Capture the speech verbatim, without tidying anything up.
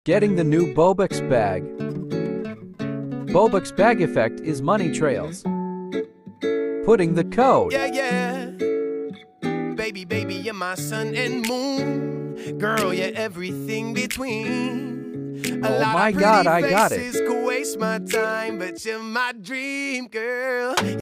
Getting the new Bobux bag. Bobux bag effect is money trails. Putting the code. Yeah, yeah. Baby, baby, you're my sun and moon. Girl, you're everything between. A Oh lot my of God, pretty I got it. faces could waste my time, but you're my dream girl.